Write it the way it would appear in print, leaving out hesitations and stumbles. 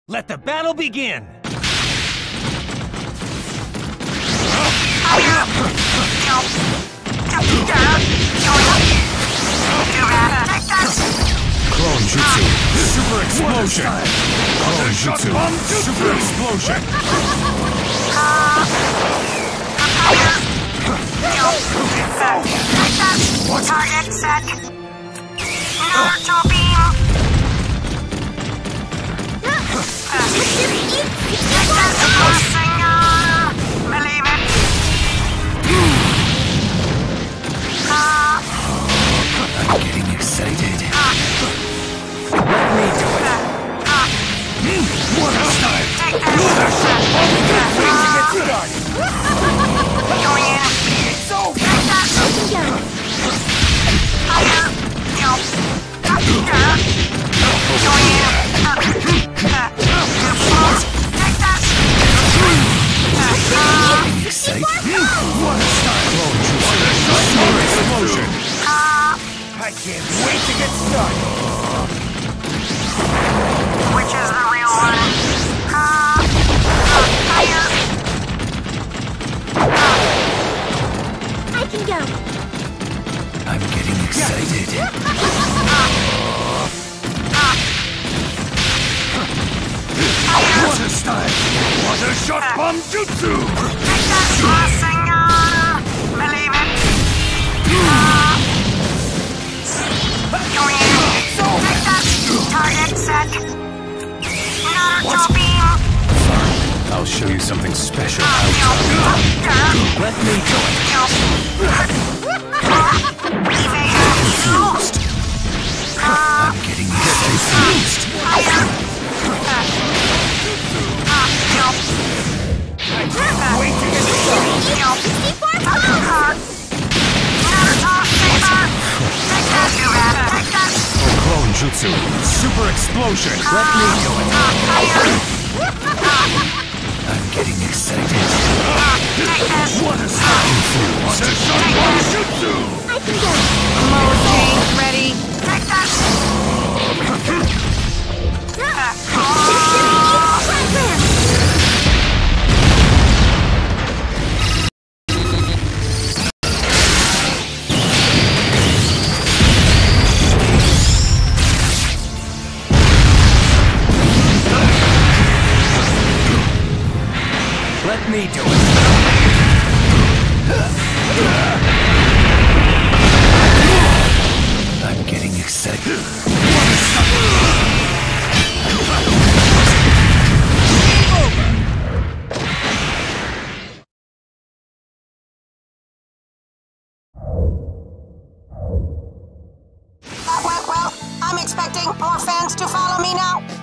Let the battle begin! Clone Jutsu, Super Explosion! Clone Jutsu, Super Explosion! Target set! Naruto beam! Believe it! I'm getting excited. Let me do it! What a start! Take this! Going in! It's over! Take that! Fire! Going in! Excited? What a start! Clone Jutsu, Super Explosion! I can't wait to get started! Which is the real one? Fire! I can go. I'm getting excited. What a start! What a shot bomb jutsu! Take that, Rasengan! Believe it! Going in! Take that! Target set! Naruto beam! I'll show you something special. Let me do it! Confused. I'm getting confused. Wait to get started! Clone Jutsu, Super Explosion. Let me do it! I'm getting excited. What a start! What a shot bomb jutsu! I can go. Mojang ready. Take that. Let me do it! I'm getting excited. Well, I'm expecting more fans to follow me now.